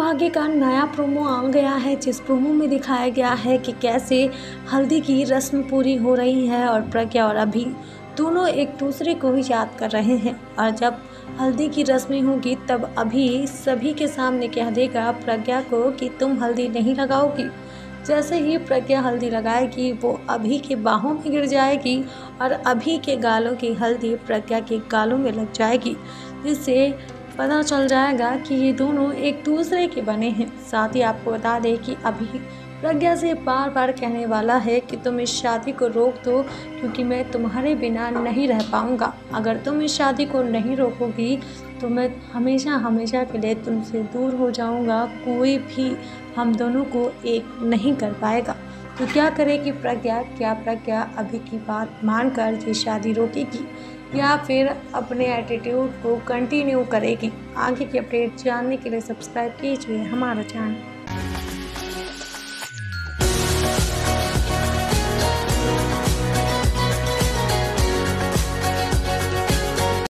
आगे का नया प्रोमो आ गया है, जिस प्रोमो में दिखाया गया है कि कैसे हल्दी की रस्म पूरी हो रही है और प्रज्ञा और अभी दोनों एक दूसरे को याद कर रहे हैं। और जब हल्दी की रस्में होगी तब अभी सभी के सामने कह देगा प्रज्ञा को कि तुम हल्दी नहीं लगाओगी। जैसे ही प्रज्ञा हल्दी लगाएगी वो अभी के बाहों में गिर जाएगी और अभी के गालों की हल्दी प्रज्ञा के गालों में लग जाएगी, जिससे पता चल जाएगा कि ये दोनों एक दूसरे के बने हैं। साथ ही आपको बता दें कि अभी प्रज्ञा से बार बार कहने वाला है कि तुम इस शादी को रोक दो, क्योंकि मैं तुम्हारे बिना नहीं रह पाऊँगा। अगर तुम इस शादी को नहीं रोकोगी तो मैं हमेशा हमेशा के लिए तुमसे दूर हो जाऊँगा। कोई भी हम दोनों को एक नहीं कर पाएगा। तो क्या करेगी प्रज्ञा? क्या प्रज्ञा अभी की बात मानकर ये शादी रोकेगी या फिर अपने एटीट्यूड को कंटिन्यू करेगी? आगे की अपडेट जानने के लिए सब्सक्राइब कीजिए हमारा चैनल।